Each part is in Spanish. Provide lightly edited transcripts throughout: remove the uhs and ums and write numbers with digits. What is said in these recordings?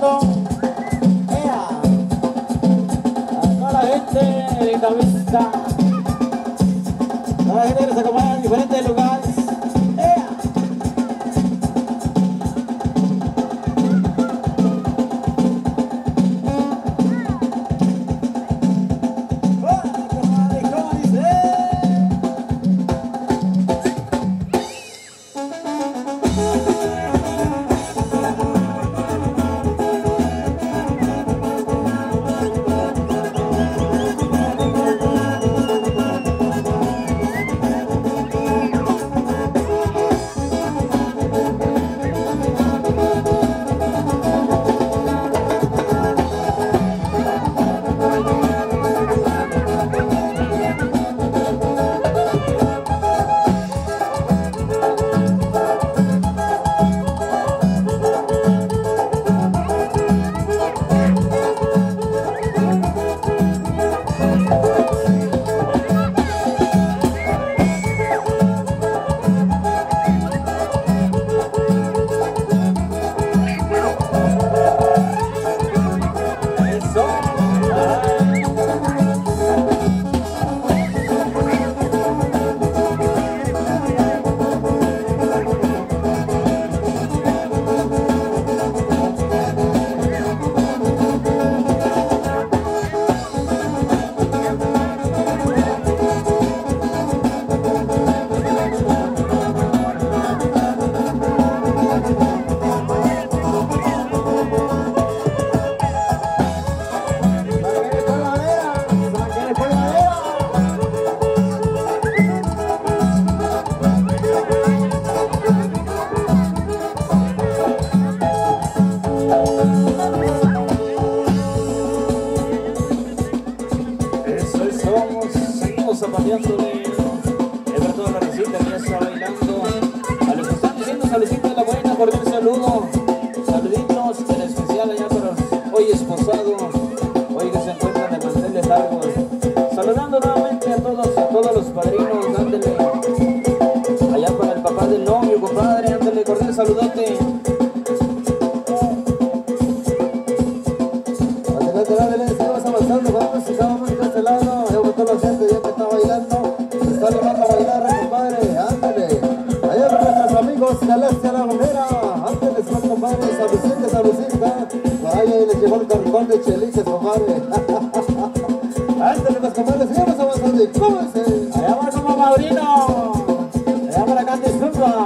bailando. ¡Ea! A toda la gente de Lindavista, toda la gente que nos acompaña en diferentes lugares. ¡Ea! Zapateándole, es toda la recita que ya está bailando. A los que están diciendo saluditos de la buena, por un saludo, saluditos en especial allá para hoy esposado, hoy que se encuentran de manteles largos. Saludando nuevamente a todos los padrinos, dándole allá para el papá del novio, compadre, dándole cordial saludote. Adelante, estamos avanzando, vamos, estamos de este lado, toda la gente ya que está bailando, se está llamando a bailar, compadre, ándale, allá para nuestros amigos de Celeste La Gomera, ándale, son compadre, salucita, por ahí les llegó el cartón de chelices, compadre, ándale, los compadres, sigamos avanzando, y ¿cómo es? Allá va como Maurino, allá para acá, disculpa.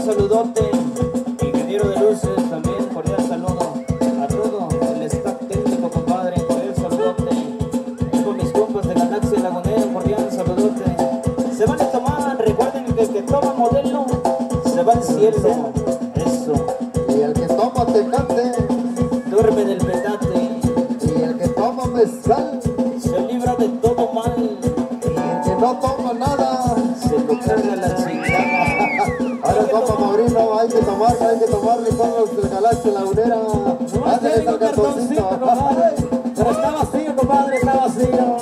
saludote. Ingeniero de luces, también cordial saludo a todo el staff técnico, compadre, cordial saludote. Con mis compas de Galaxia Lagunera, cordial saludote. Se van a tomar, recuerden que el que toma modelo se va al cielo. Eso. Y el que toma tecate, duerme del petate. y el que toma mezcal, se libra de todo mal. y el que no toma nada, se lo carga la chingada. Ahora compa Maurino, hay que tomarle con los de Galaxia Lagunera. Ándale el cartoncito. Compadre. Pero está vacío, compadre, está vacío.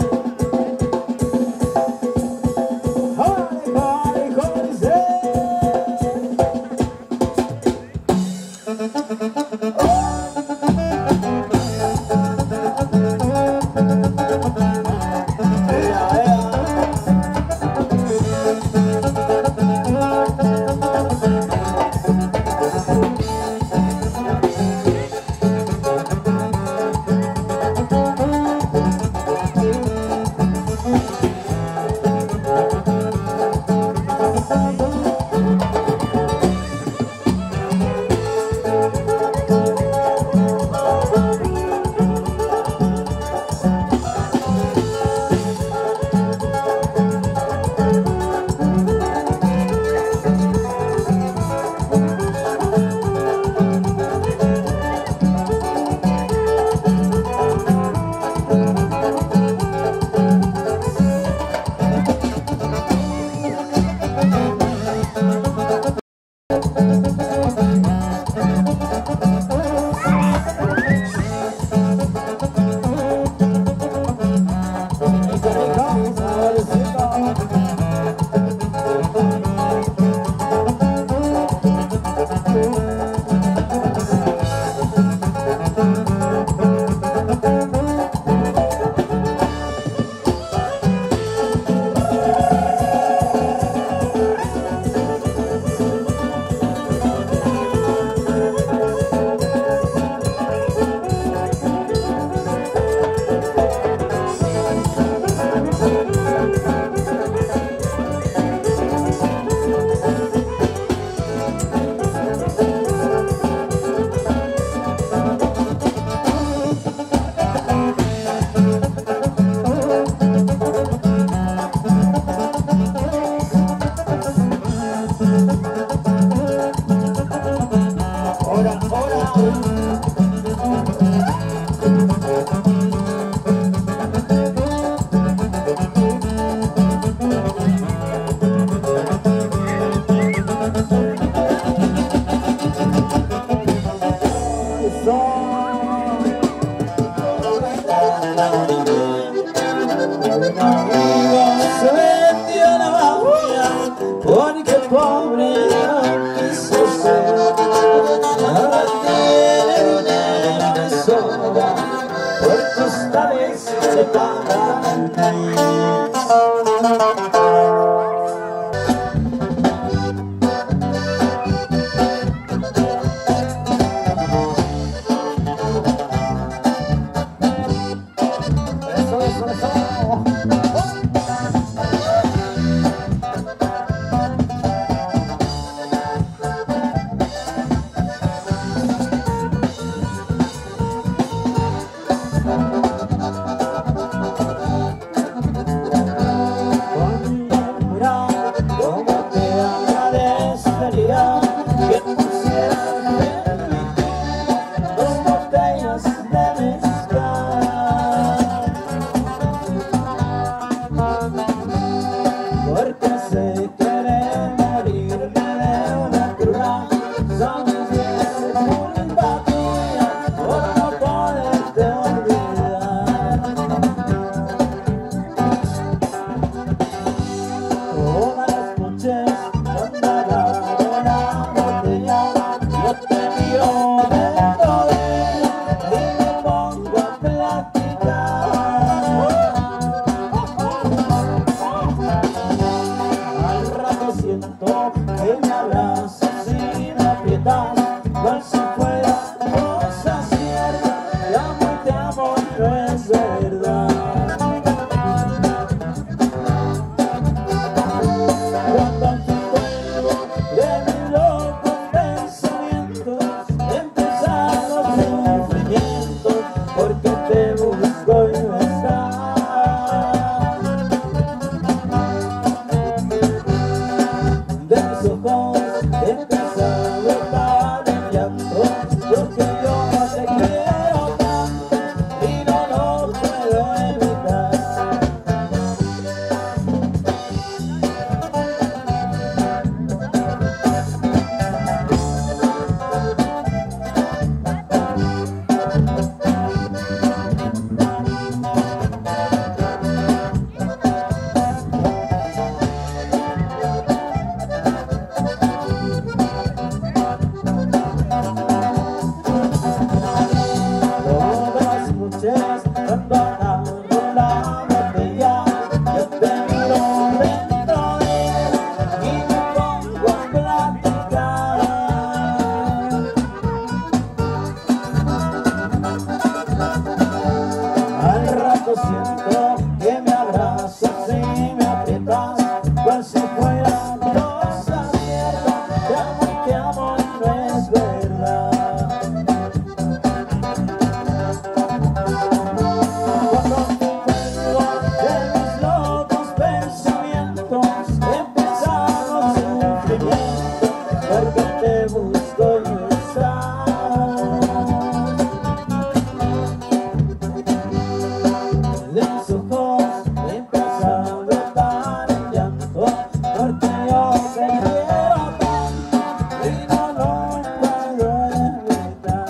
porque yo te quiero tanto y no lo puedo evitar.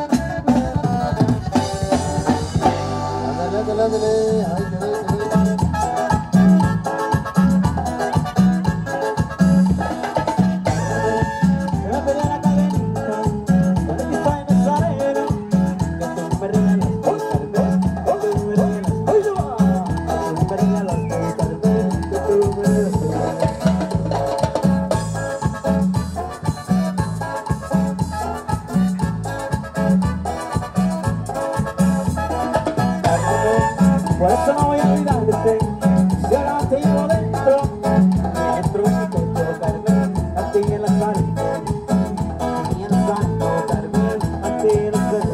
Ándale, ándale, ándale. Ay, qué bien, qué bien. Que me pedí la cadenita, con el piso en el salero, que tú me regalas por Carmen, que tú me regalas, ¡ay, no! Que tú me regalas por Carmen, que tú me regalas por Carmen. Por eso no voy a olvidarte, si ahora te llevo dentro de mi pecho, Carmen, a ti en la sangre, a ti en la sangre, Carmen, a ti en la sangre.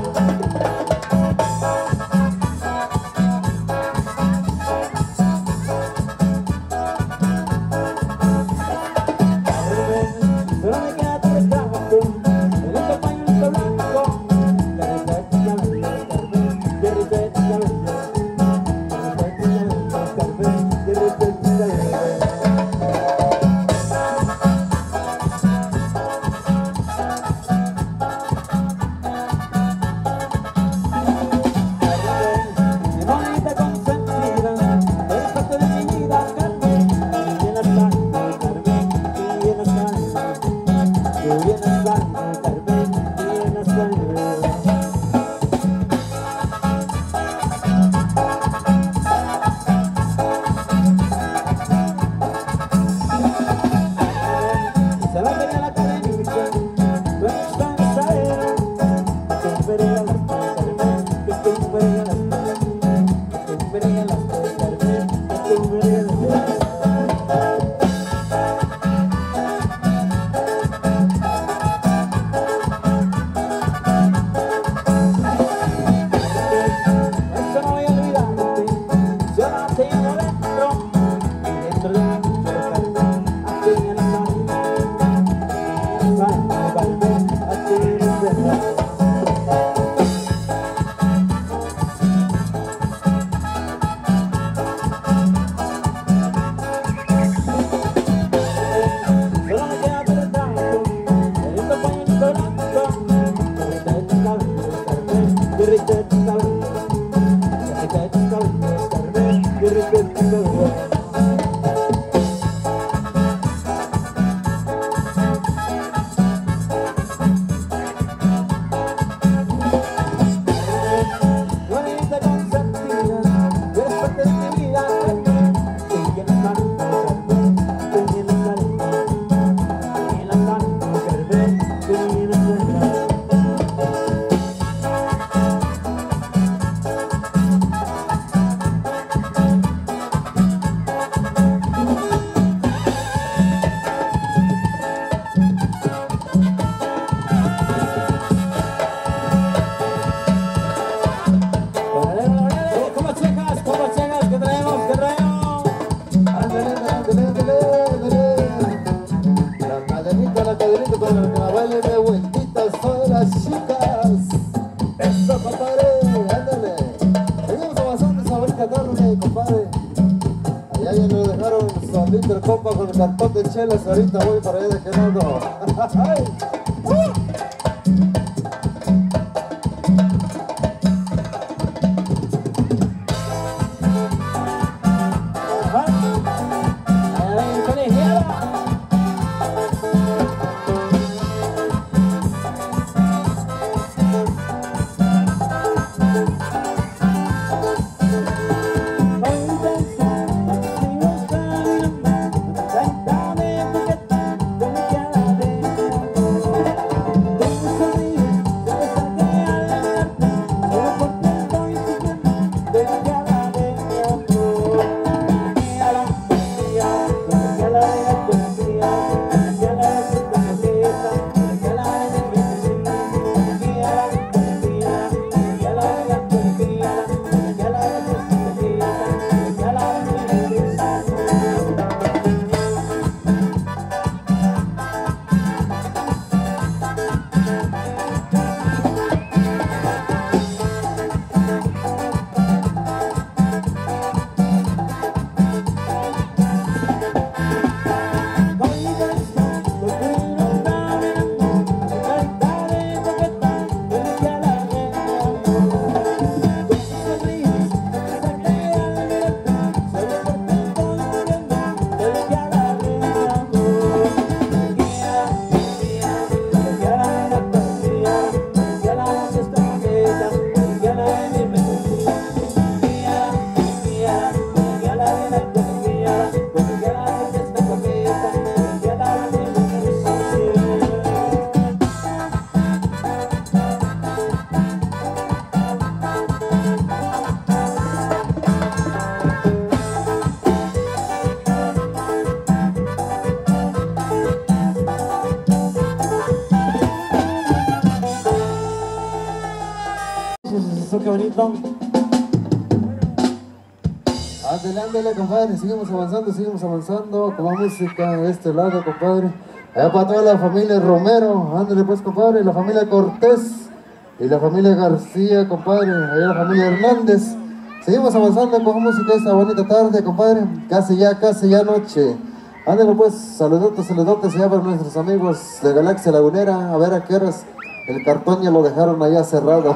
Solo me queda tu retrato, en este pañuelito blanco, que rico es tu cabello, Carmen, que rico es tu cabello, Carmen, que rico es tu cabello. Mi bonita consentida, eres parte de mi vida, Carmen, y en la sangre, Carmen, y en la sangre, y en la sangre, Carmen, y en la sangre. Se va a venir la cadenita, tú estás en esa era, que tú me regalas por Carmen, que tú me regalas por Carmen, que tú me regalas por Carmen, que tú me regalas por Carmen. Eso no voy a olvidarte, si ahora te llevo dentro de mi pecho, Carmen, aquí en la sangre, Carmen, aquí en la sangre. Solo me queda tu retrato, en este pañuelito blanco, que rico es tu cabello, Carmen, que rico es tu cabello, que rico es tu cabello, Carmen, que rico es tu cabello. Bonita consentida, eres parte de mi vida, Carmen, que en la sangre, Carmen, que en la sangre, Carmen, que en la sangre. ¿Cómo checas? ¿Qué traemos? ¿Qué traemos? Ándale, ándale, ándale, ándale. La cadenita con la que me baile de vueltitas todas las chicas. Eso, compadre, ándale. Seguimos avanzando esa bonita tarde, compadre. Allá ya nos dejaron su ambiente el compa con el cartón de chelas. Ahorita voy para allá de Gerardo. ¡Ay! bonito. Ándale, ándale, compadre, seguimos avanzando con la música de este lado, compadre. Allá para toda la familia Romero, ándale pues, compadre, la familia Cortés y la familia García, compadre, allá la familia Hernández. Seguimos avanzando con música esta bonita tarde, compadre, casi ya noche. Ándale pues, saludotes allá para nuestros amigos de Galaxia Lagunera, a ver a qué horas el cartón ya lo dejaron allá cerrado.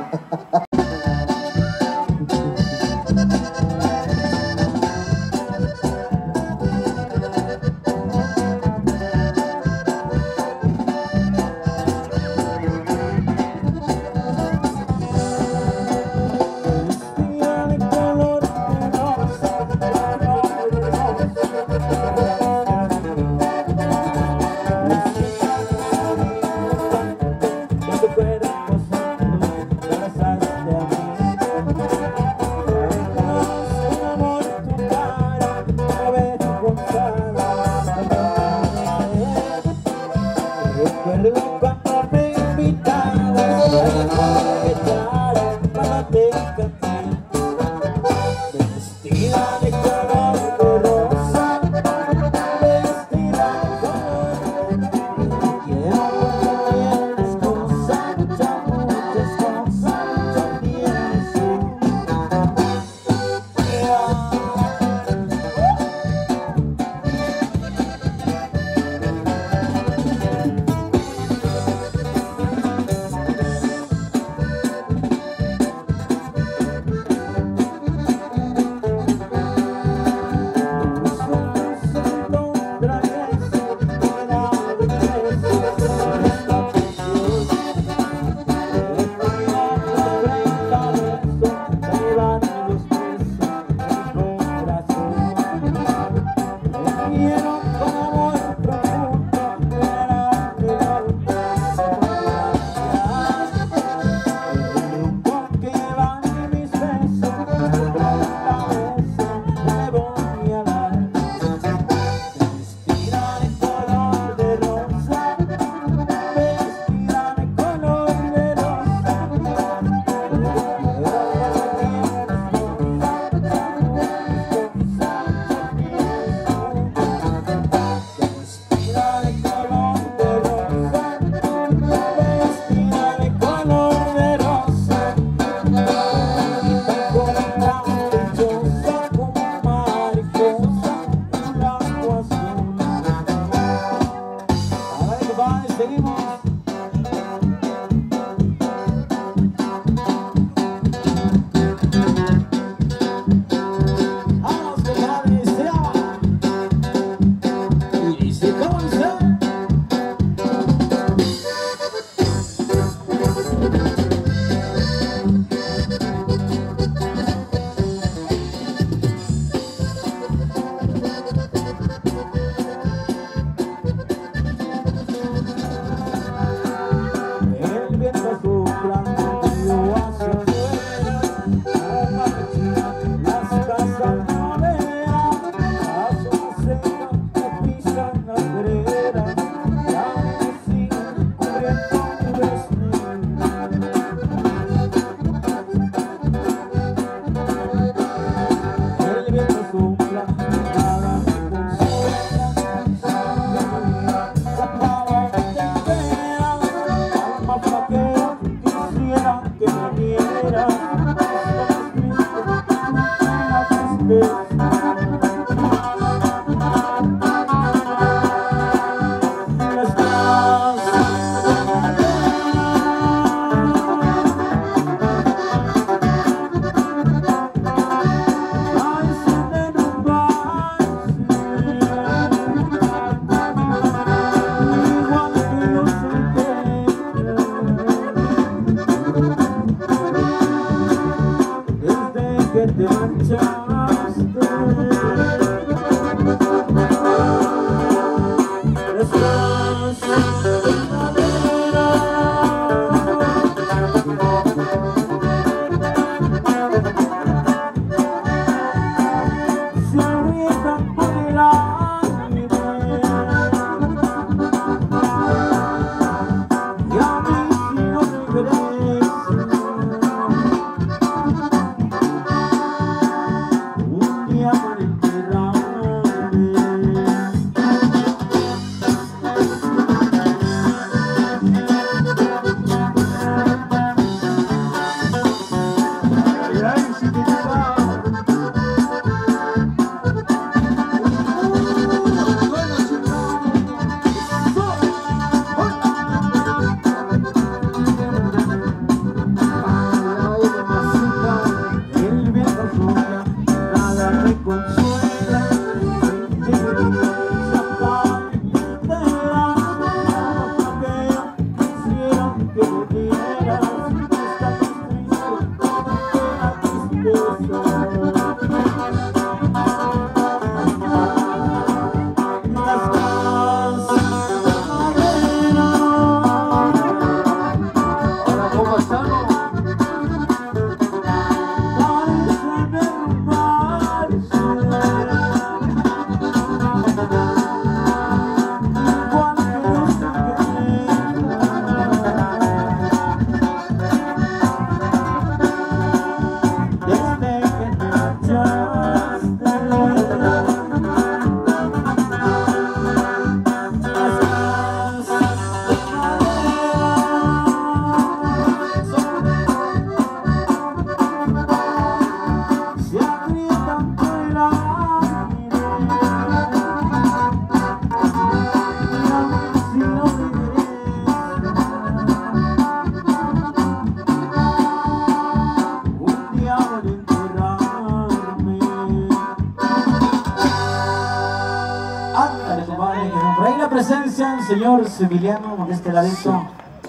presencia el señor Civiliano de este ladito.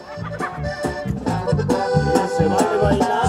Se vale bailar.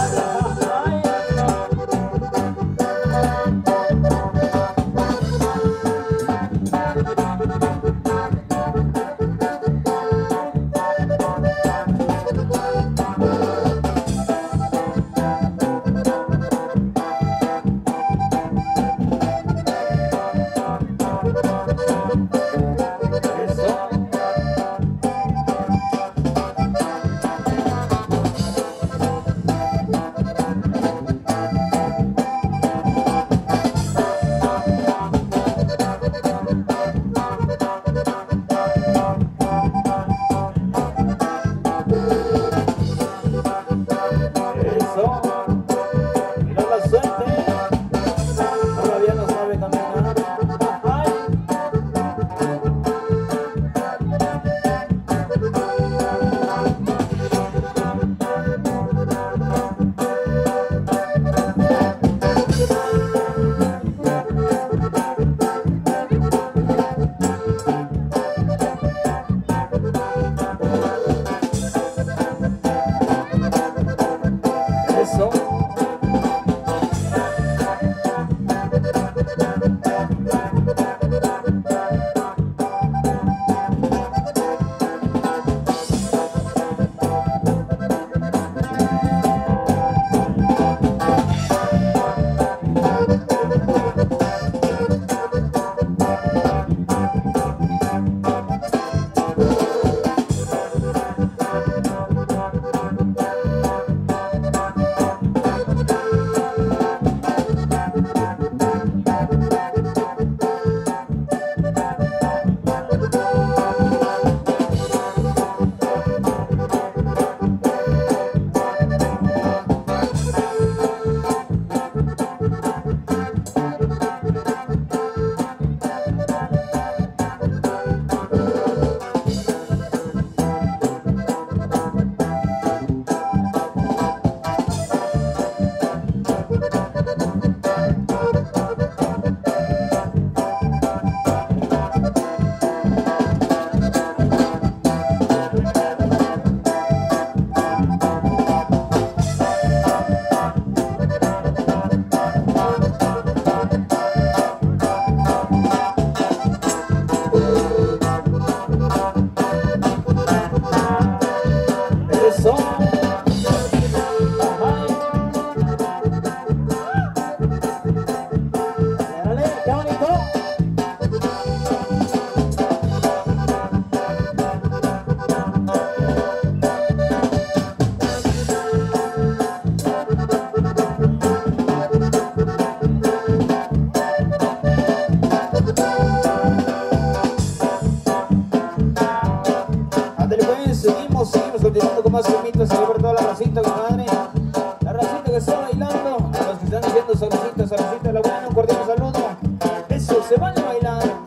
Continuando con más semitas, ahí por toda la racita, compadre. La racita que está bailando, los que están haciendo salucita, la buena, un cordial saludo. Eso, se van a bailar.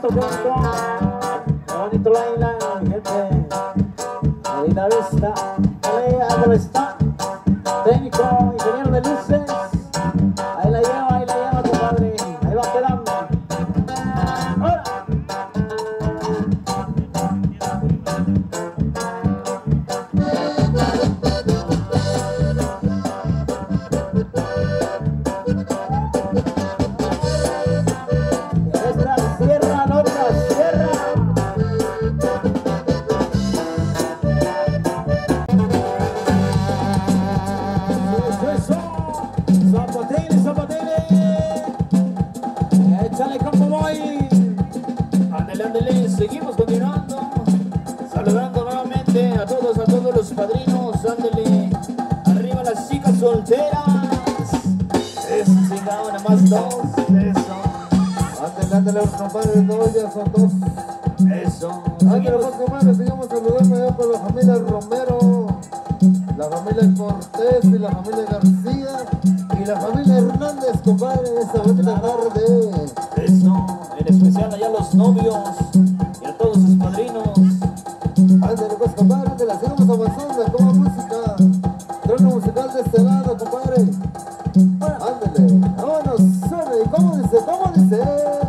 bonito gesto, qué bonito baila, mi gente. Ahí la vista, ahí está. Técnico, ingeniero de luces. Ahí la lleva, compadre. Ahí va quedando. ¡Ahora! Esta sierra, la otra sierra. Zapatele. Échale como voy. Ándele, seguimos continuando. Saludando nuevamente a todos los padrinos. Ándele, arriba las chicas solteras. Eso, chingado, nada más dos. Eso, Ándale, compadre, dos ya son dos. eso. Ándale, pues, compadre, sigamos saludando allá por la familia Romero, la familia Cortés y la familia García y la familia Hernández, compadre, esta bonita tarde. Eso, en especial allá los novios y a todos sus padrinos. Ándale, pues, compadre, te la sigamos avanzando como música. Trono musical de este lado, compadre. Ándale, vámonos, suene. ¿Cómo dice? ¿Cómo dice?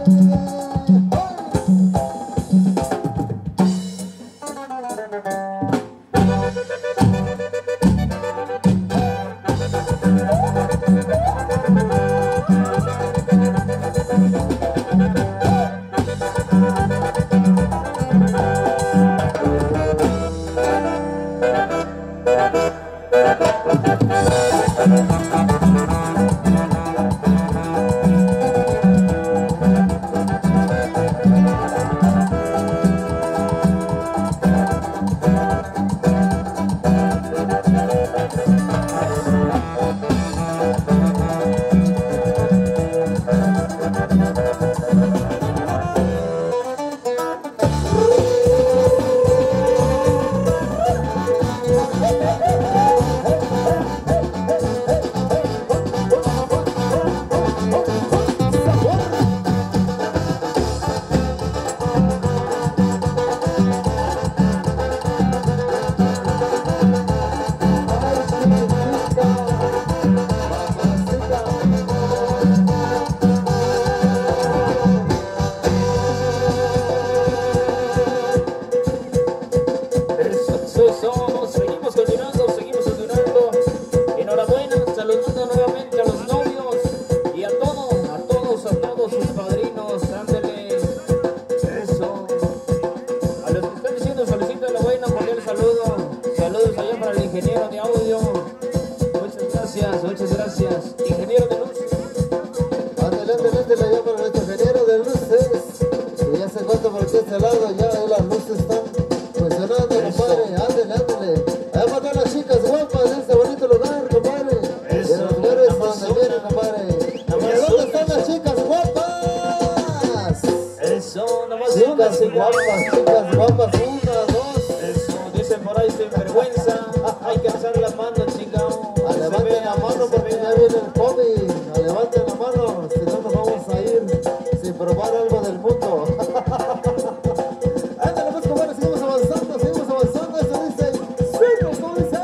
Muchas gracias, ingeniero de luz. Adelante, la llama a nuestro ingeniero de luces. Que ya se cuenta por este lado, ya las luces están funcionando, compadre. Ándale. Allá para todas las chicas guapas de este bonito lugar, compadre. Eso, de los lugares nada más donde vienen, compadre. ¿Y dónde están las chicas guapas? Eso, nada más Chicas una, guapas, una, dos. Eso, dicen por ahí sin vergüenza. Hay que alzar la mano, chingao. Levanten la mano porque ya viene el COVID. Levanten la mano, si no nos vamos a ir sin probar algo del mundo. Ándale, pues, compadre, seguimos avanzando. Eso dice, ¡swing! ¿Cómo dice?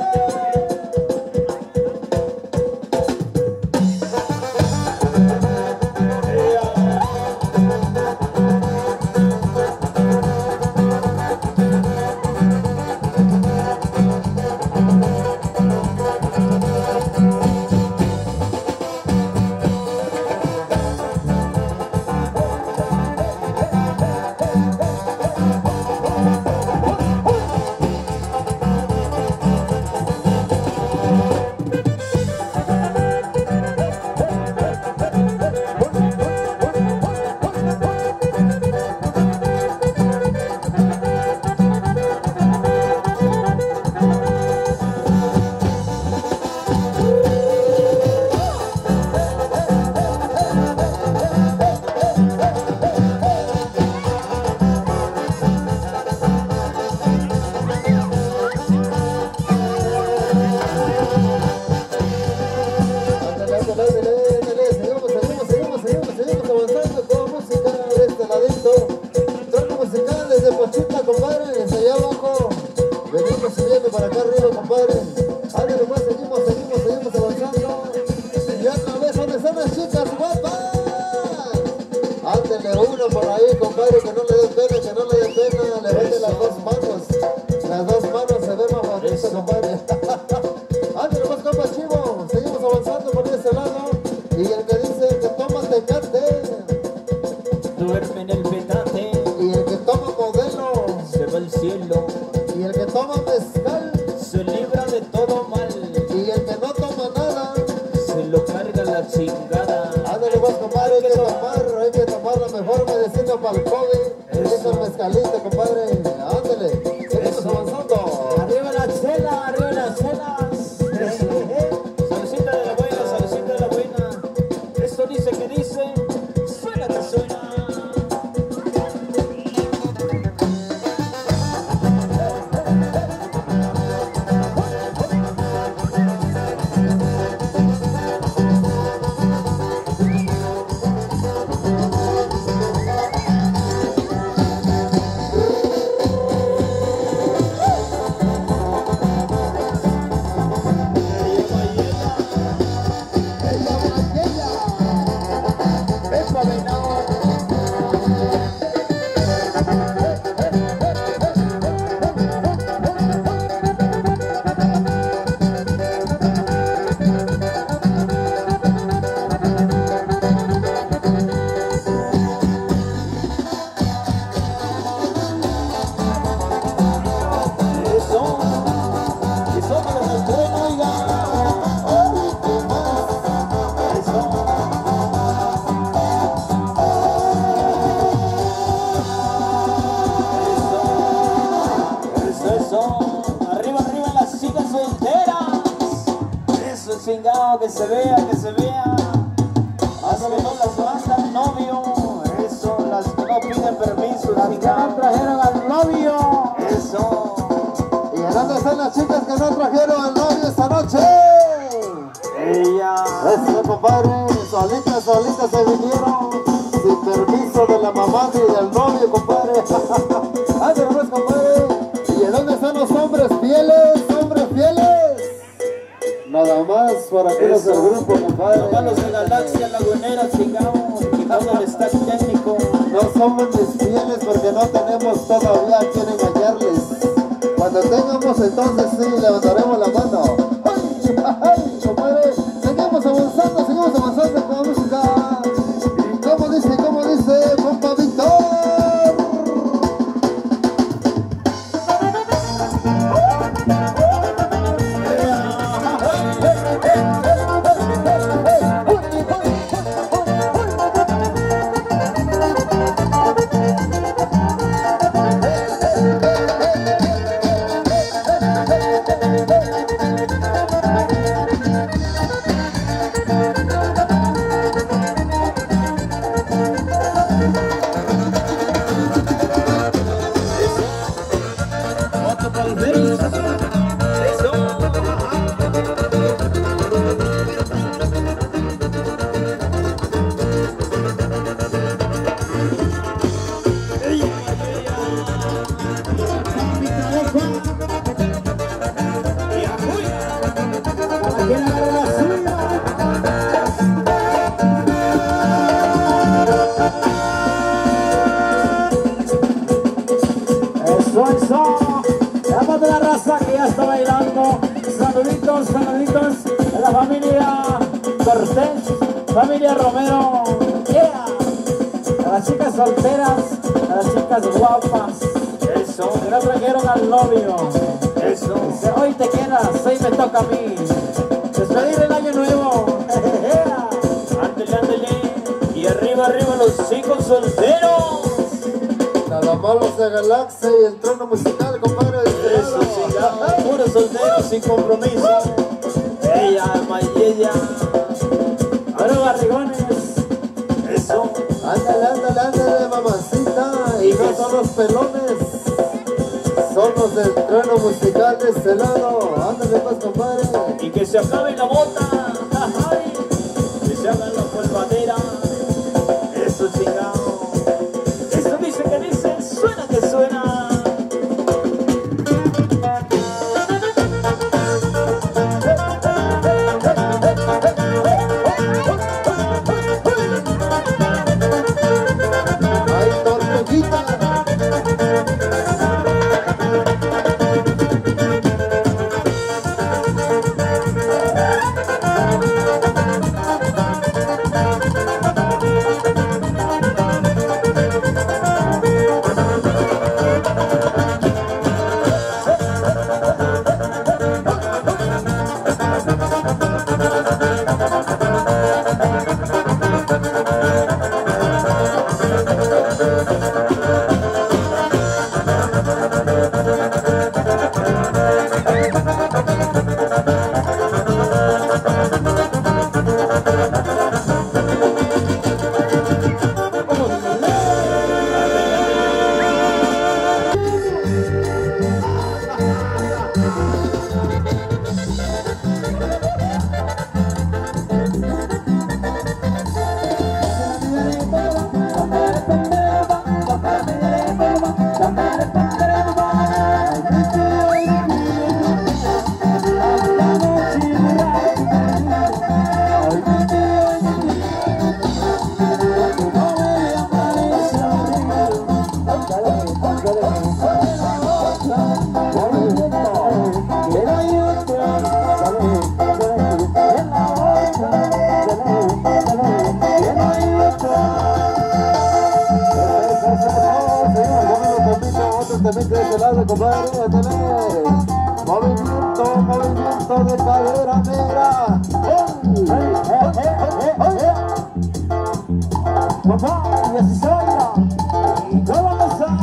Ándele uno por ahí, compadre, que no le dé pena, que no le dé pena. Levante las dos manos. Las dos manos se ve más bonito, compadre. Ándele más, compa chivo. Seguimos avanzando por ese lado. Y el que dice que toma tecate. Duerme en el petate, Y el que toma modelo. se va al cielo, Y el que toma mezcal. se libra de todo mal, Y el que no toma nada. se lo carga la chingada. Ándale pues, compadre, hay que tomar la mejor medicina para el COVID. Es el mezcalito, compadre. Ándale, seguimos avanzando. Arriba la chela, arriba las chelas. Salucita de la buena, salucita de la buena. Esto dice que dice, suena que suena. Chingado, que se vea, que se vea. Las que no las mandan novio, eso, las que no piden permiso, Las que no trajeron al novio. eso. ¿Y en dónde están las chicas que no trajeron al novio esta noche? Ella. Eso, compadre, solitas se vinieron. Sin permiso de la mamá ni del novio, compadre. Ándale pues, compadre. ¿Y en dónde están los hombres fieles? ¡Hombres fieles! Nada más por aquí los del grupo, compadre. Nomás los de Galaxia Lagunera, chingado, quitando el stack técnico. No somos mis fieles porque no tenemos todavía a quien engañarles. Cuando tengamos, entonces sí, levantaremos la mano. ¡Ay, ay, compadre! Seguimos avanzando con la música. ¿Y cómo dice, compa Víctor? Vamos de la raza que ya está bailando. Saluditos a la familia Cortés, familia Romero. Yeah. A las chicas solteras, a las chicas guapas. Eso, Que no trajeron al novio. eso. Dice, hoy te quedas, hoy me toca a mí. Despedir el año nuevo. Ándele, ándele. Y arriba, arriba los chicos solteros. Nada más los de Galaxia y el trono musical, compadre. Eso, chingado, puros solteros sin compromiso. Ella, alma y ella. Ahora barrigones. Eso. Ándale, mamacita. Y no son los pelones. Son los del trono musical de este lado. Ándale pues, compadre. Y que se acabe la bota. Ay, que se haga la polvadera. Eso, chingado. Eso dice que dice, suena que suena. este lado, compadre, ándale. Movimiento de cadera, mira. Papá, y así se baila. ¡Vamos a!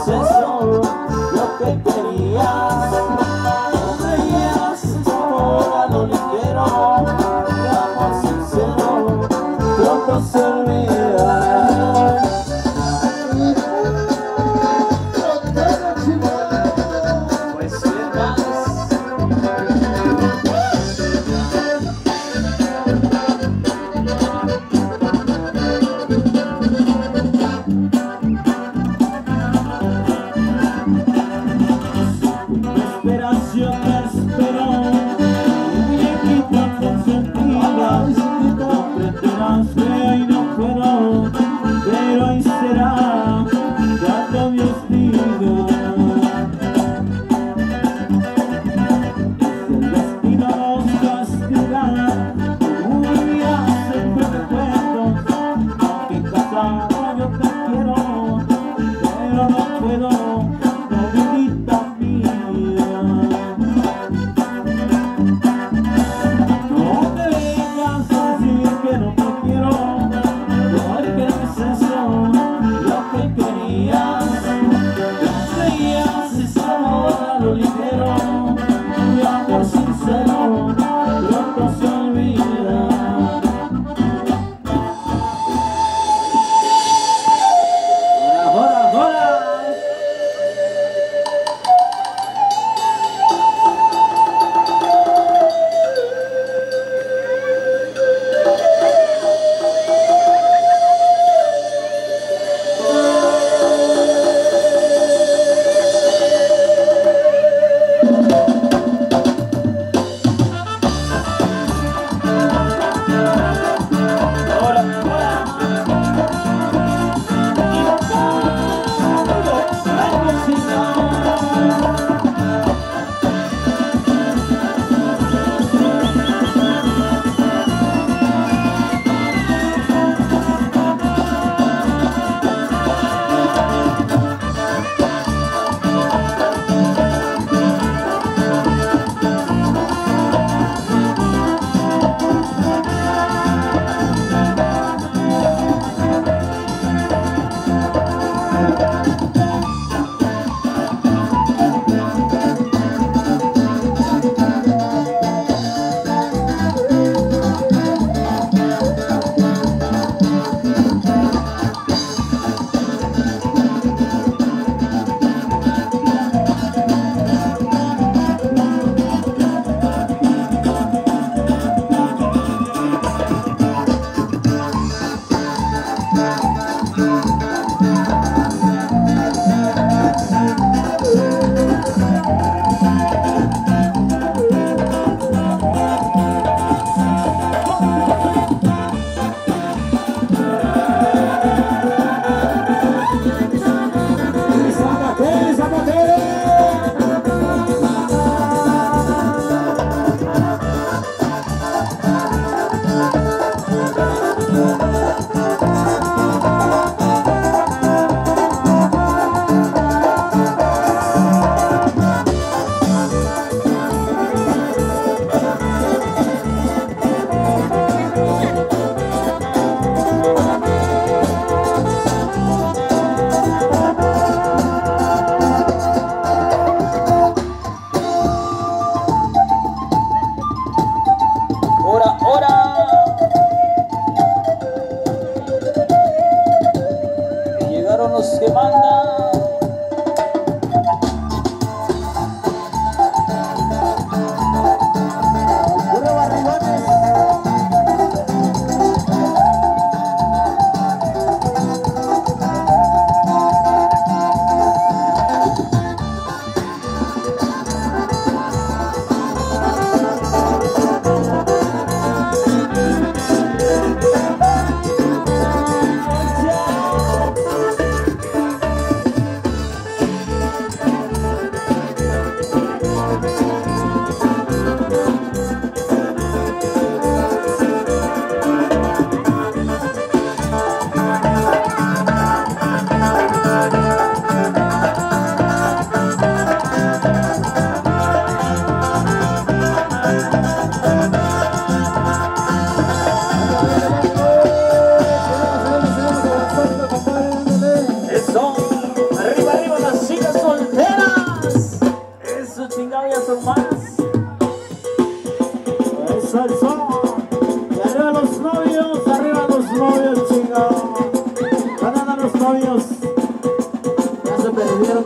es eso lo que querías. No creías ese amor a lo ligero, mi amor sincero pronto se olvida. Pues ¿qué más? Desesperación me esperó, viejita consentida, comprenderás que hoy no puedo, pero hoy será cuando Dios diga. Si el destino nos castiga, un día siempre recuerdo, aunque casado yo te quiero, pero no puedo, novelita mía. No te vengas a decir que no te quiero, porque no es eso lo que querías. No creías ese amor a lo ligero, mi amor sincero pronto se olvida. ¡Hola, hola, hola!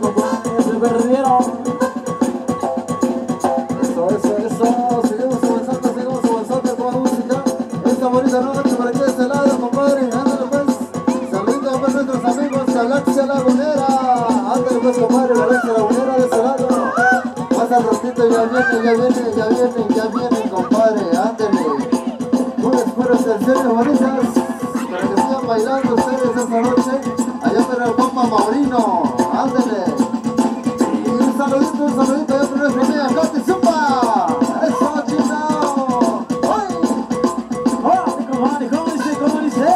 compadre, se perdieron. Eso, seguimos avanzando con música. Esta bonita noche por aquí de este lado, compadre. Ándale pues, saludos a nuestros amigos Galaxia Lagunera. Ándale pues, compadre, Galaxia Lagunera de este lado. Más al ratito ya vienen, compadre. Ándale. Puras canciones bonitas para que sigan bailando ustedes esta noche. Allá para el compa Maurino. Ándale. Y un saludito allá para nuestra amiga Katy Zumba. Eso, chino. ¡Ay! ¡Órale, compadre! ¿Cómo dice? ¿Cómo dice?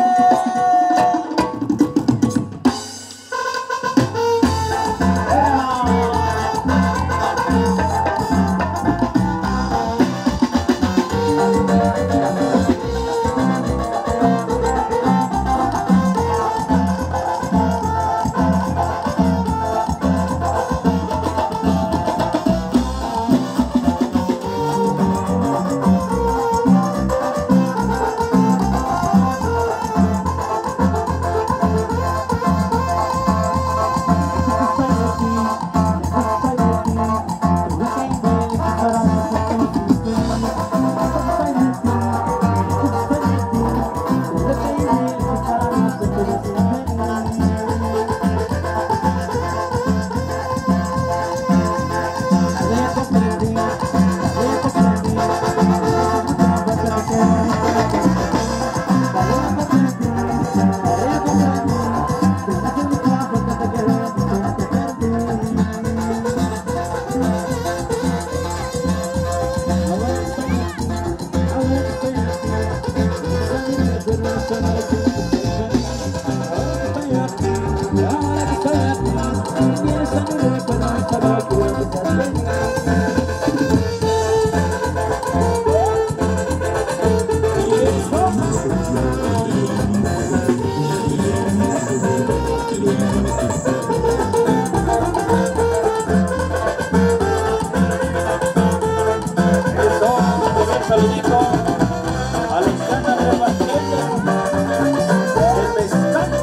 Saludito a la escena repartiendo el pescado.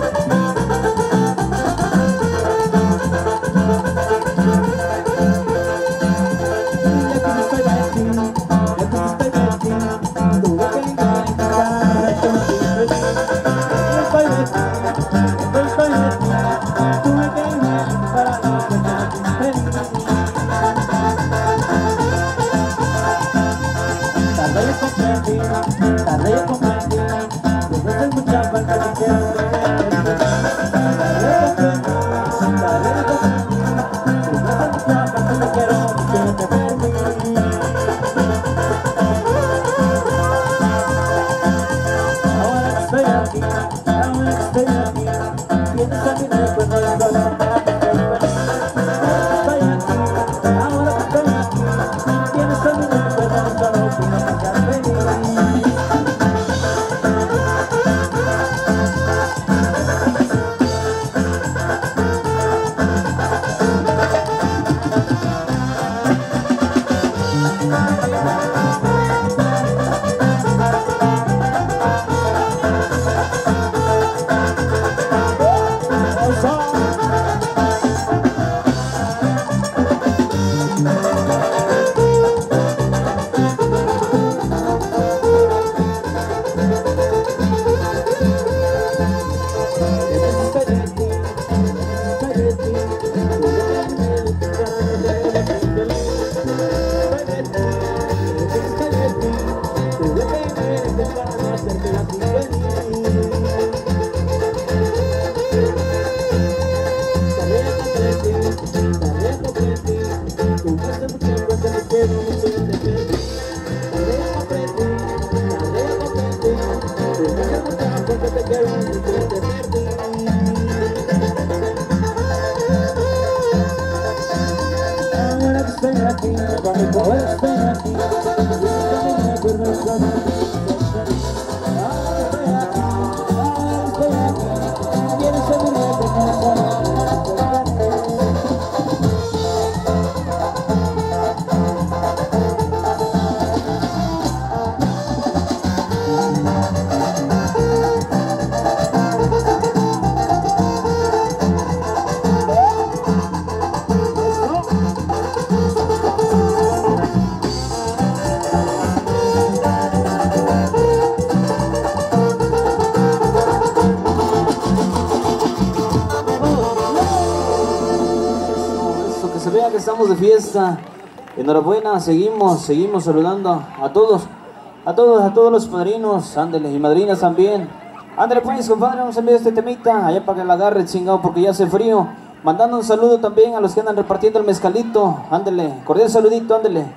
gusto, que se vea que estamos de fiesta. Enhorabuena, seguimos saludando a todos los padrinos, ándele, y madrinas también. Ándale pues, compadre, vamos a enviar este temita, allá para que la agarre chingado, porque ya hace frío. Mandando un saludo también a los que andan repartiendo el mezcalito, ándele, cordial saludito, ándele.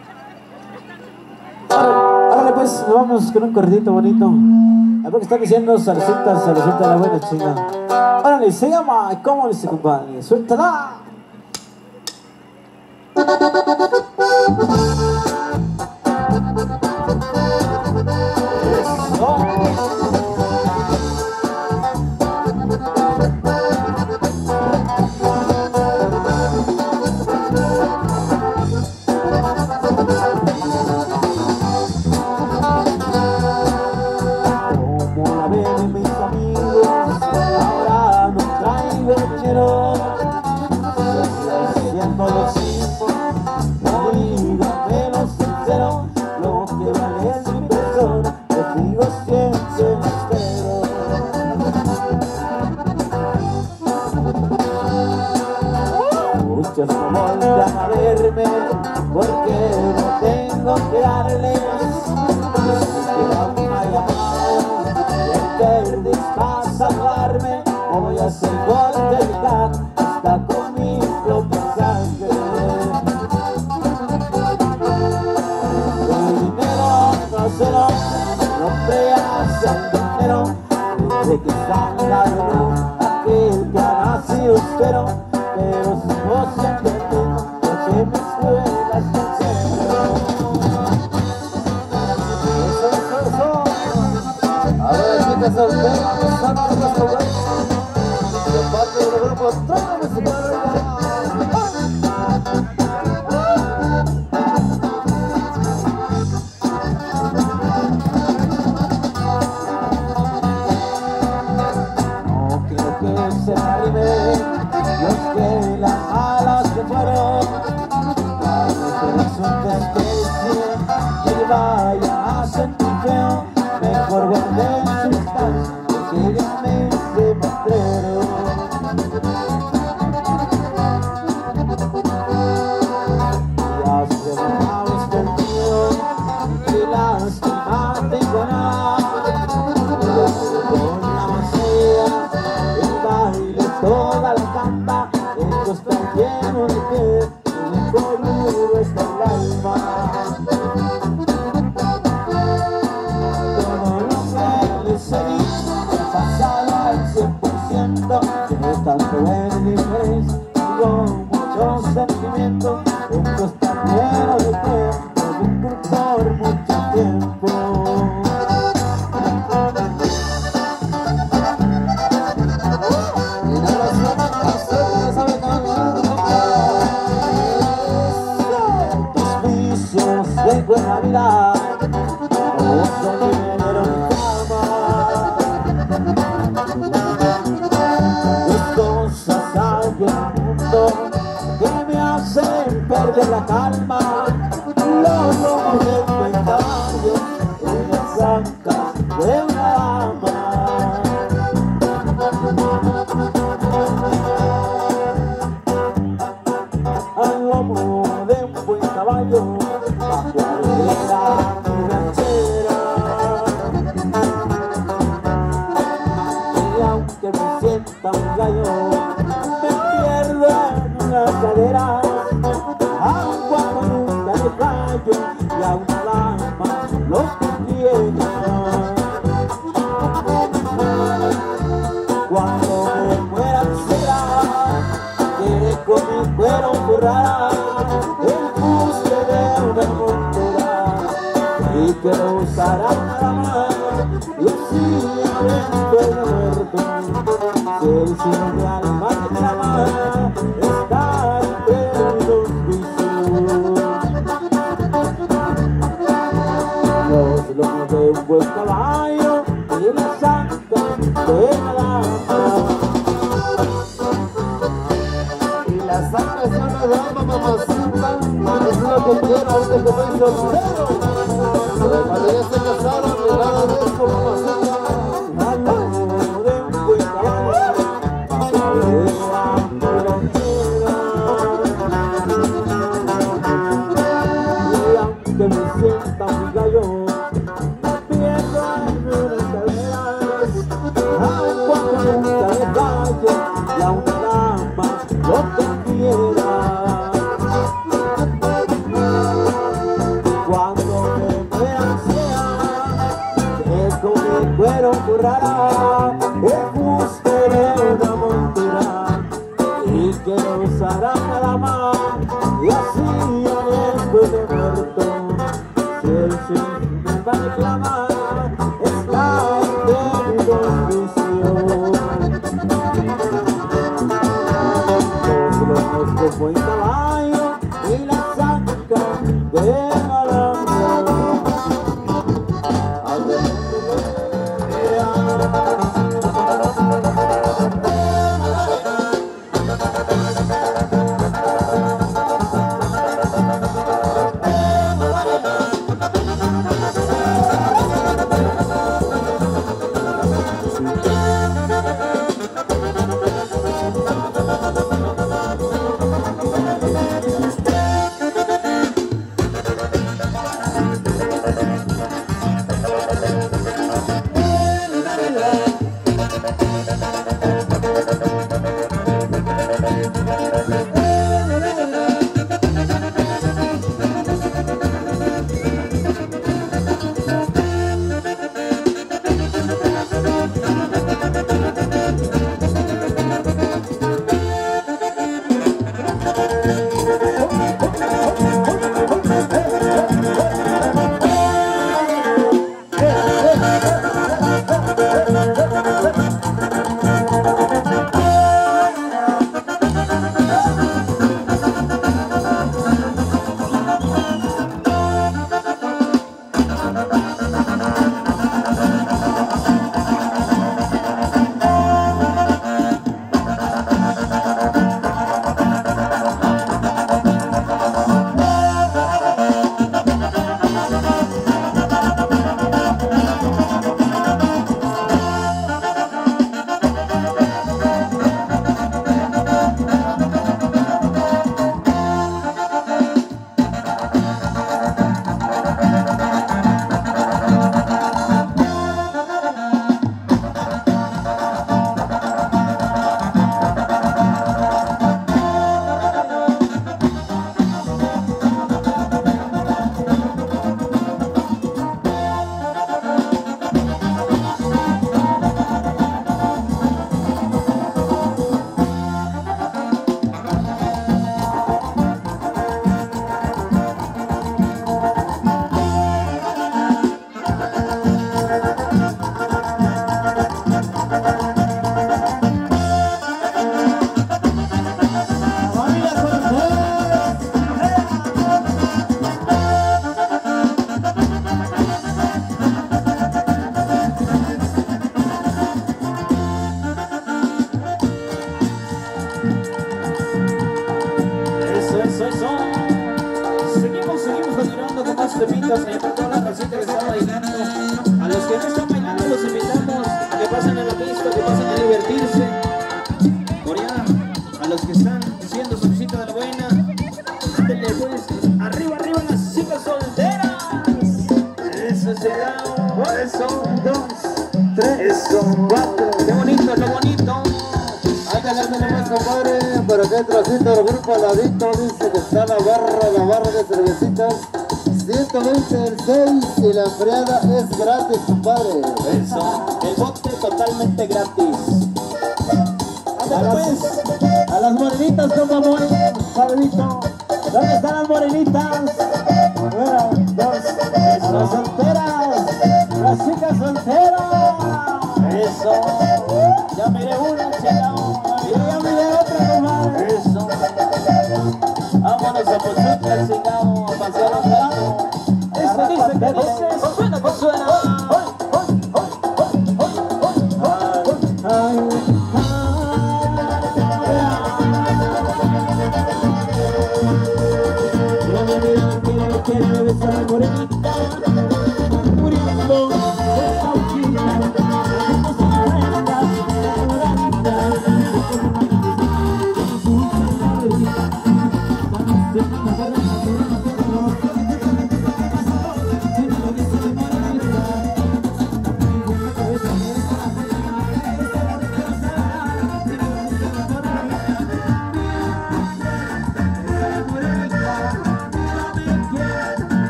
Ándale pues, nos vamos con un corridito bonito. A ver que están diciendo salsita de la buena chinga. Órale, se llama, ¿cómo dice, compadre? Suéltala. Muchos no voltean a verme porque no tengo que darles una llamada y el que dispa a salvarme voy a hacer voltear hasta con mi propia sangre. El dinero no se lo creas al dinero, de que salga de luz aquel que ha nacido espero. Pero si vos siempre porque me suelas sincero. Eso. A ver, chicas solteras, empezando a nuestro grupo. De parte del grupo Trova Musical. No quiero que se me arrime los que las malas se fueron, para que resulte especie que vaya a sentir feo, mejor guardé sus distancia porque ya me demostraron. Ya se me ha visto el mío y lástima tengo nada, con la macea, el baile, toda la canta. Esto está lleno de piel, el color está el alma. Todo lo que les he dicho he pasado al 100%. Tiene tanto en diferencia, con mucho sentimiento. Esto está lleno de piel, por mucho tiempo. De buena vida, otro dinero en cama. Dos cosas hay en el mundo que me hacen perder la calma: los lomos de buen caballo y las ancas de una dama. Al lomo de un buen caballo, y aunque me sienta un gallo, me pierdo en unas caderas, aun cuando nunca le fallo y a una dama lo que quiera. Cuando me muera será, quiere con mi cuero currar el fuste de una montura y que lo usará nada más. Y así habiendo el muerto, si el cielo de alma que te ama está entre los vicios. Los lomos de un buen caballo y la sangre de una dama. Y la sangre es una dama, mamacita. Es lo que quiero ahorita que soy soltero. Pero cuando ya se casaron, ni nada de esto, mamacita. Al lomo de un buen caballo, nada más, y así después de muerto, si el chef me va a reclamar, está en bendición. Los lomos como el caballo y la zanca de malandro. Seguimos continuando con más temitas allá para toda la casita que está bailando. A los que no están bailando los invitamos a que pasen a la pista, que pasen a divertirse. Por allá, a los que están diciendo su visita de la buena, ándale pues, arriba, arriba las chicas solteras. Eso será, eso, 2, 3, eso, 4. Qué bonito, qué bonito. Ándale más, compadre, por acá trasito del grupo Aladito dice que está la barra de cervecitas 120 el 6 y la enfriada es gratis, compadre. Eso, el bote totalmente gratis. A las morenitas, compa Moy, Pablito. ¿Dónde están las morenitas? 1, 2, las solteras, las chicas solteras. Eso, ya miré una, chica. Ya miré otra, comadre. Eso. Vámonos a Pozuca, sigamos a pasear un rato. Eso dice que dice, suena, pues suena. Quiere besar a la morenita.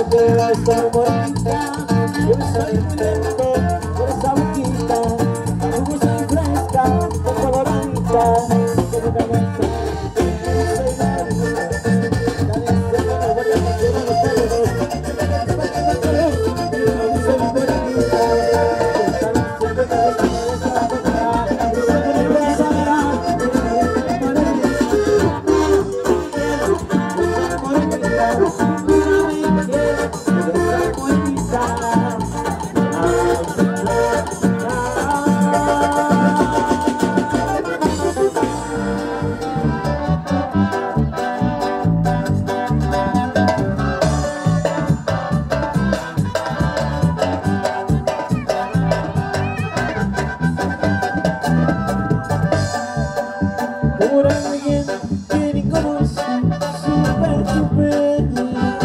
pero estoy bonita, yo soy muy lento por esa boquita, jugosa y fresca, de coloradita, que me calienta, que soy bonita, nadie se me lo voy a meter en los pelos, soy bonita, siempre me gusta esa boca, soy por alguien que ni conoce, súper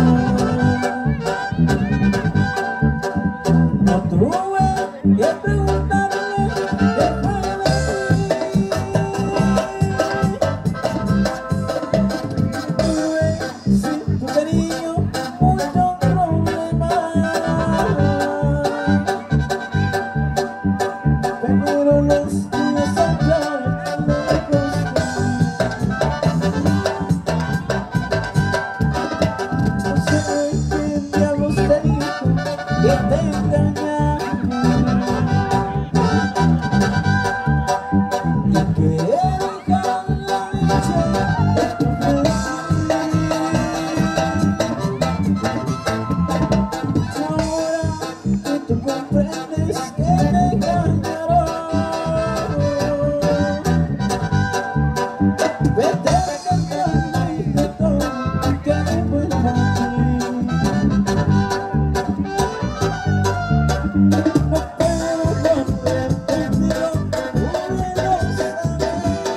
no tuve que preguntarle qué fue de mí. Tuve sin tu cariño muchos problemas, pero los tuyos son flores lejos. No sé qué diablos te dijo que te engañaron y que dejaron la dicha de tu feliz. Ahora que tú comprendes que te engañaron, vete recordando y de todo que me vuelva a mí. No puedo comprenderlo, puedo saber.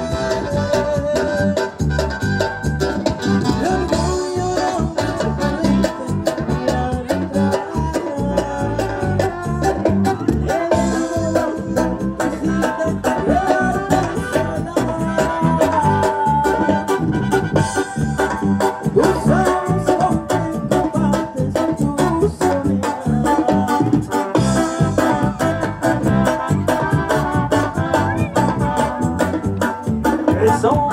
Mi orgullo no me permite mirar atrás. Tú sabes con qué combates tu soledad. Eso.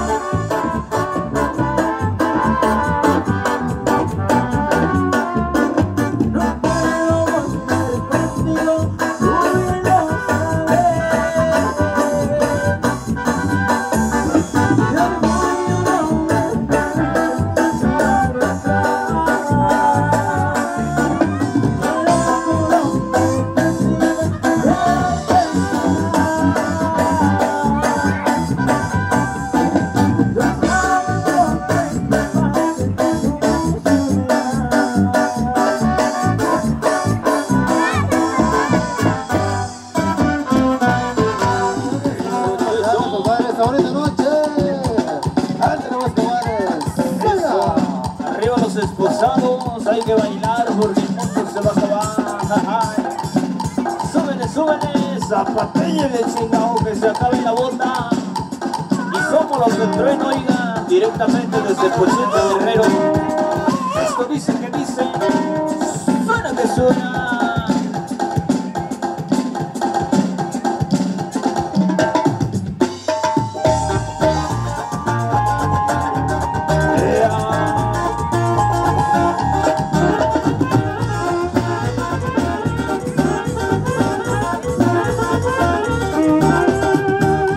No puedo volver contigo, tú lo sabes. Mi orgullo no me permite mirar atrás. El orgullo me persigue, compadre, esta bonita noche. Antes nomás, compadres. Arriba los esposados, hay que bailar porque el mundo se va a acabar. Súbele, zapatélle chingado, que se acabe la bota. Y somos los del trueno, oiga, directamente desde Pochita Guerrero. Esto dice que dice, suena que suena.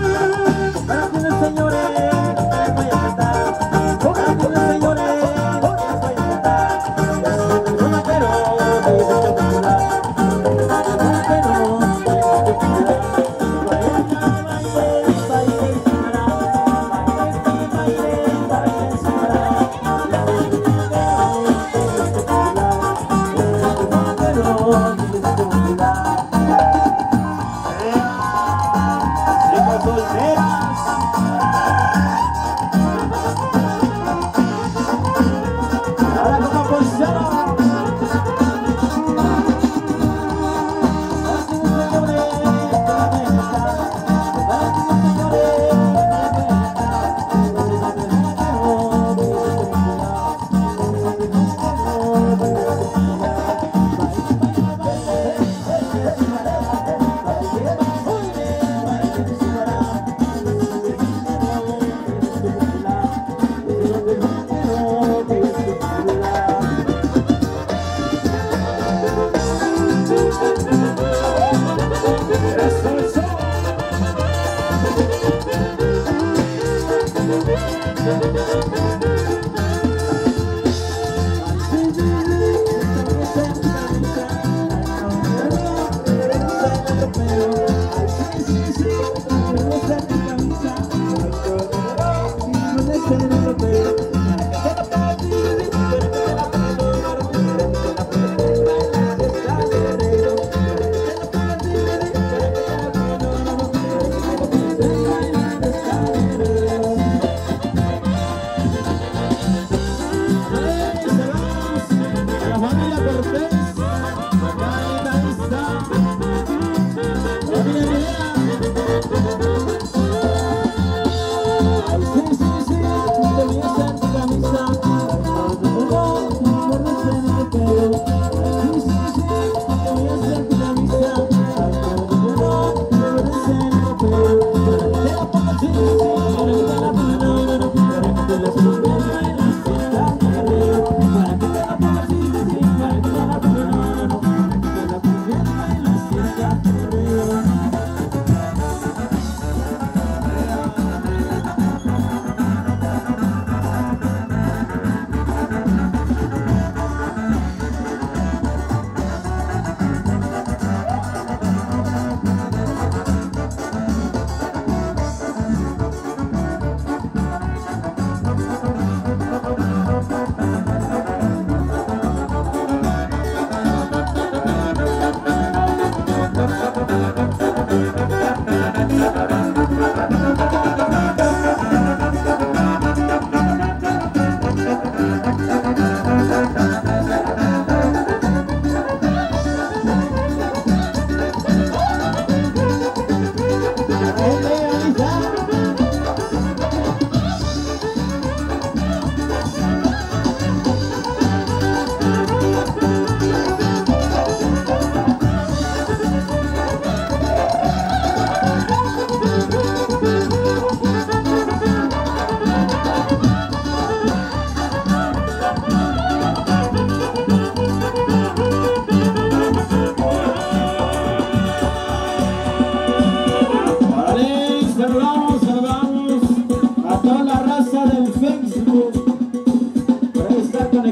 señores, les voy a cantar. Señores,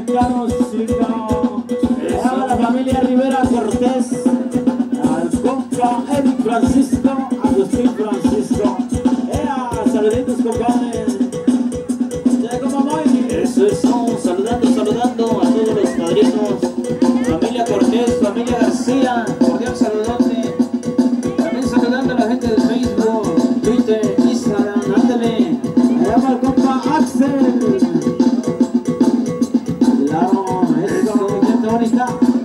mexicanos, chica. A la familia Rivera Cortés, al compa Eric Francisco, Agustín Francisco. Saluditos, compadre. Ya como muy. Eso, saludando a todos los padrinos. Familia Cortés, familia García, cordial saludote. También saludando a la gente de Facebook, Twitter, Instagram, ándale. Me llama el compa Axel. Eso, mi gente bonita.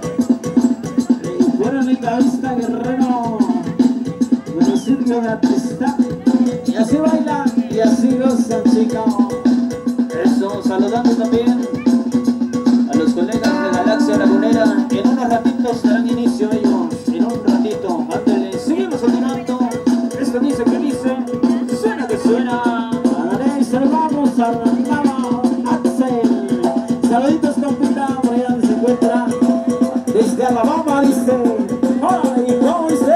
Buena linda vista, guerrero. Municipio de Atista. Y así bailan y así gozan, chicos. Eso, saludando también a los colegas de Galaxia Lagunera. En unos ratitos darán inicio ellos, en un ratito. Ándale, seguimos continuando. Esto dice que dice, suena que suena. Ándale, saludamos a Axel. Saluditos, compita, por allá donde se encuentra. Desde Alabama, dice. ¡Ay, cómo dice!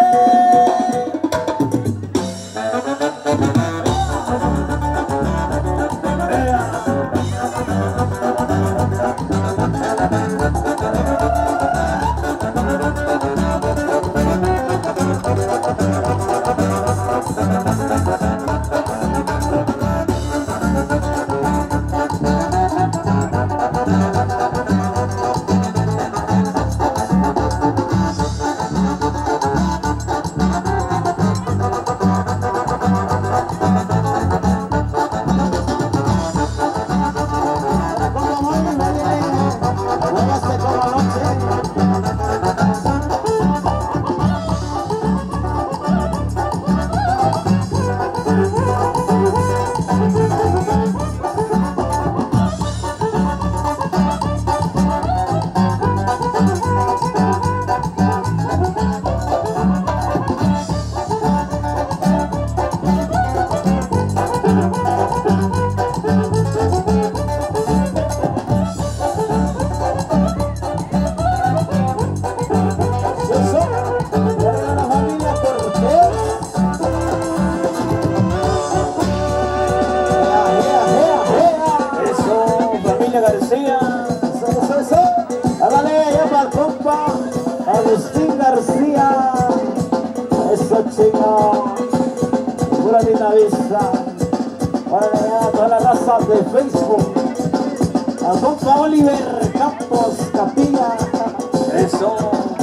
Agustín García, eso chico, pura linda vista. Para allá toda la raza de Facebook, al compa Oliver Campos Capilla, Eso,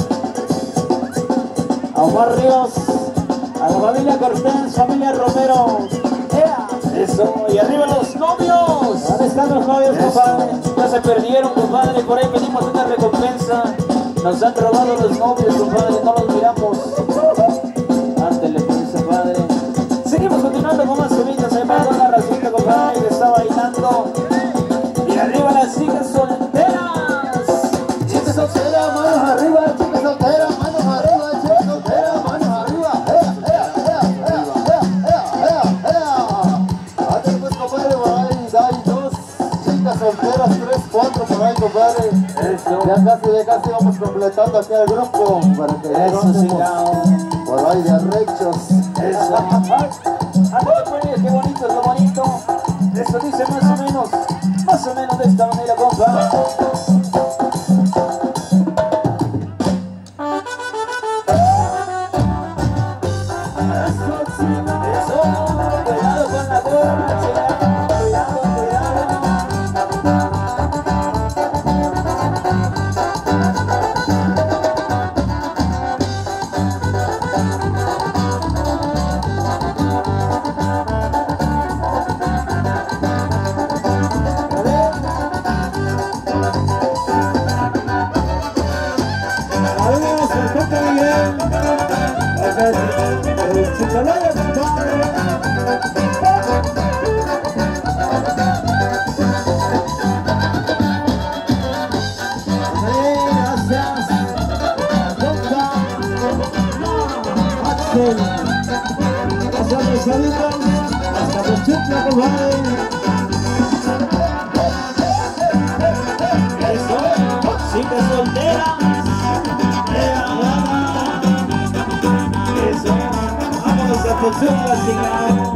a Omar Ríos, a la familia Cortés, familia Romero. eso, y arriba los novios. ¿Dónde están los novios, compadre? Ya se perdieron, compadre, por ahí pedimos una recompensa. Nos han robado los novios, compadre, no los miramos. Ándale, pues, padre. Seguimos continuando con más subidas, ahí va con la racita, compadre, que está bailando. Y arriba las chicas solteras. Chicas solteras, manos arriba, chicas solteras, manos arriba, chicas solteras, manos arriba. Ándale pues, compadre, por ahí hay dos chicas solteras, 3, 4 por ahí, compadre. Eso. Ya casi vamos completando aquí el grupo para que ya Eso, no sí, estemos por ahí de arrechos. Eso. Ándale, pues, qué bonito es lo bonito. Eso dice más o menos de esta manera, compa. Eso, cuidado con la gorra, chica. Cuidado, cuidado. Saludos al compa Miguel. El Chicalaya, compadre. Gracias. Compa Axel. Gracias, mis amigos. Hasta Pachuca, compadre. Eso, chicas solteras. Eso, vámonos a Pachuca, chicas.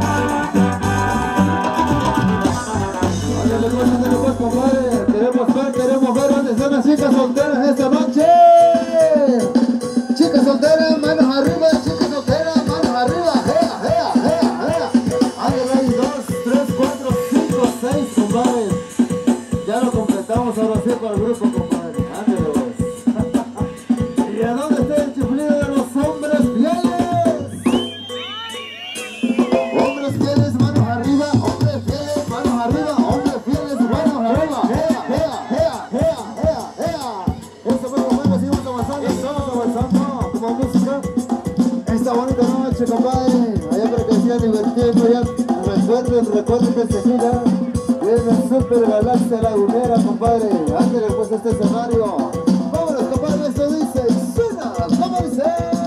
Ándale pues, compadre, queremos ver compadre, ¿dónde están las chicas solteras esta noche? Chicas solteras, manos arriba, chicas solteras, manos arriba, ¡Ea, ea, ea, ea! Ándale, 2, 3, 4, 5, 6, compadre. Ya lo completamos ahora sí con el grupo, compadre. Ándale, pues. ¿Y a dónde está el chiflido de los hombres fieles? Hombres fieles, manos arriba, hombres fieles, manos arriba, hombres fieles, manos arriba. ¡Ea, ea, ea, ea, ea, ea! Eso fue, compadre, seguimos avanzando, estamos avanzando como música. Esta bonita noche, compadre, allá para que sea divertido, ya recuerden que se siga. Viene Super Galaxia Lagunera, compadre. Ándale pues este escenario. Vámonos, compadre, esto dice y suena, ¿cómo dice?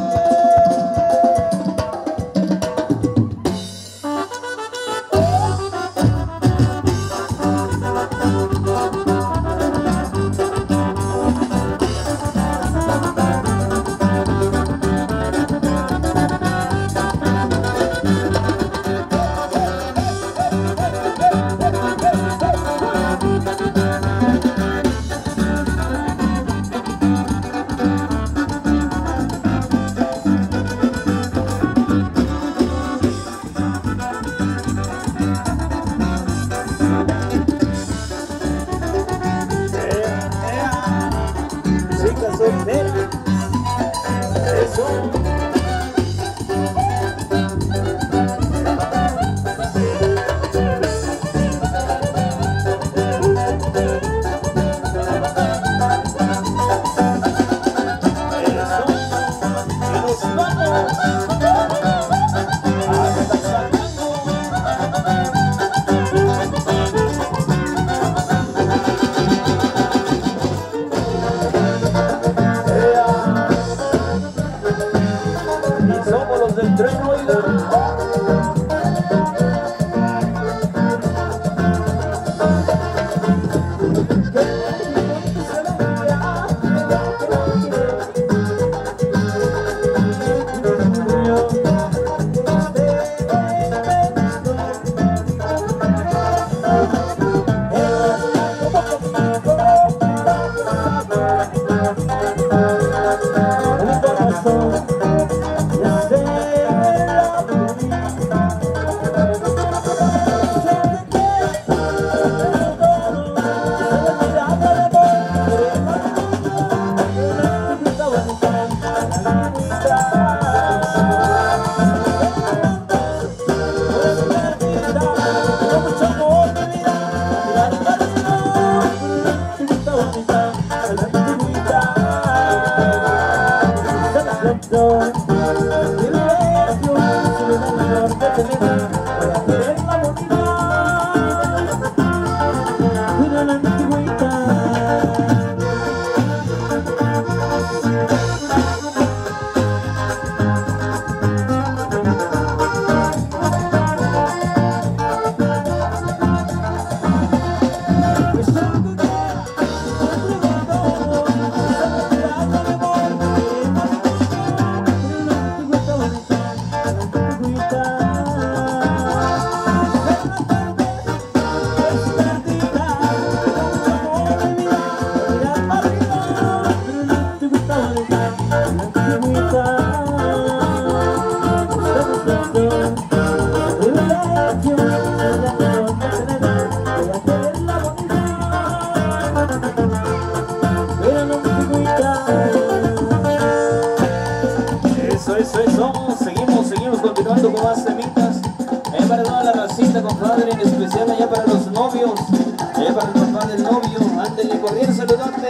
Seguimos continuando con más temitas. Para toda la racita, compadre, en especial allá para los novios, allá para el papá del novio. Ándale, corriendo, saludante.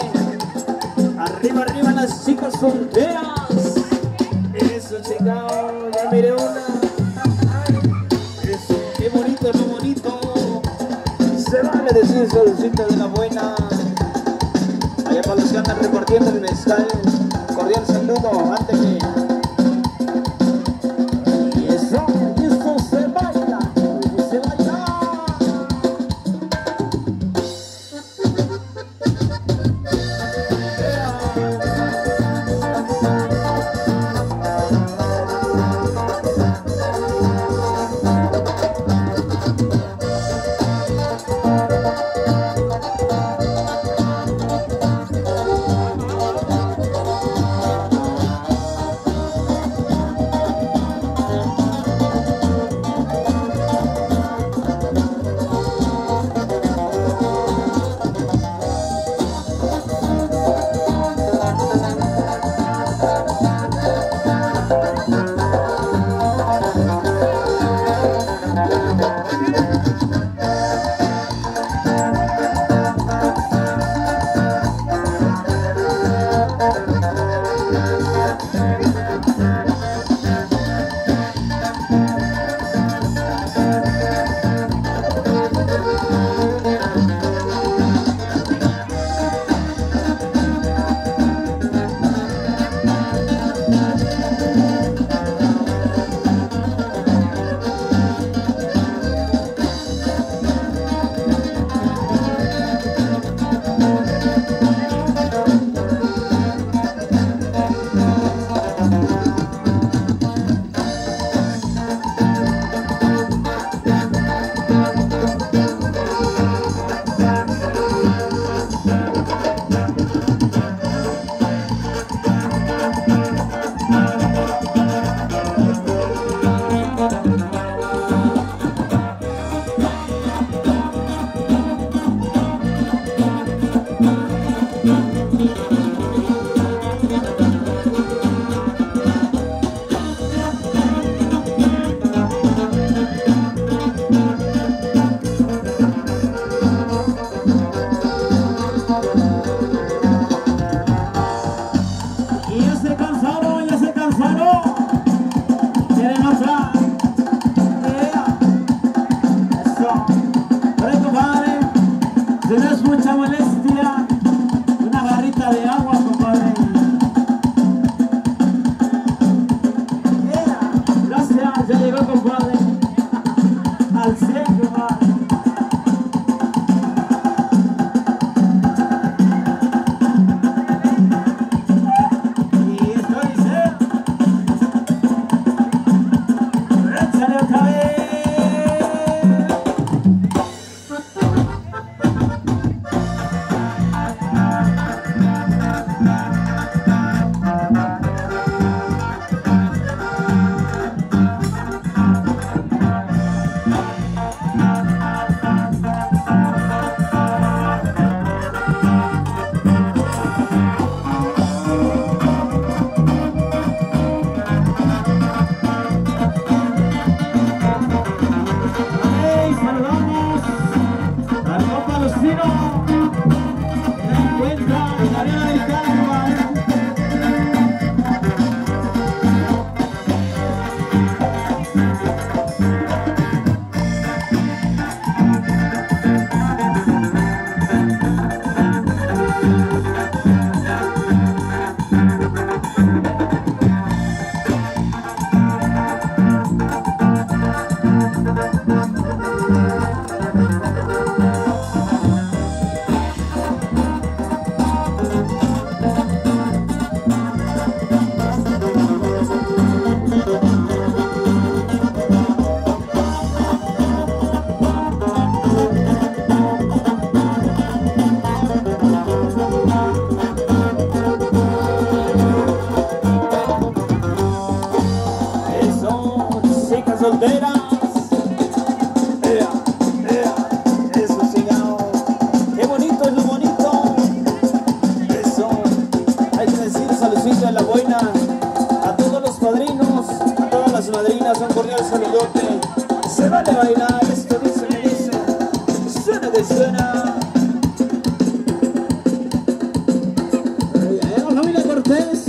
Arriba, arriba las chicas solteras. Eso, chingao, ya miré una. Eso, qué bonito, lo bonito. Se vale decir solcita de la buena. Allá para los que andan repartiendo el mezcal, cordial saludo, antes que... botellita de agua, compadre. Gracias, ya llegó, compadre. Al 100, compadre. Y esto dice. ¡Échale otra vez! Solteras, eso señor, qué bonito es lo bonito, eso, hay que decir saludcito de la buena, a todos los padrinos, a todas las madrinas, un cordial saludote, se van a bailar, esto dice, me dice, suena que suena. La familia Cortés.